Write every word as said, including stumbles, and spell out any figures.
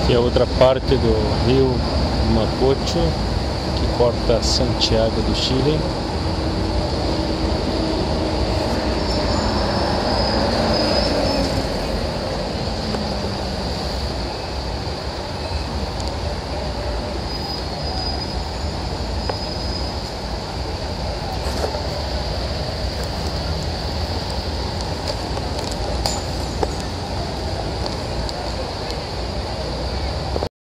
Aqui é outra parte do rio Mapocho, que corta Santiago do Chile.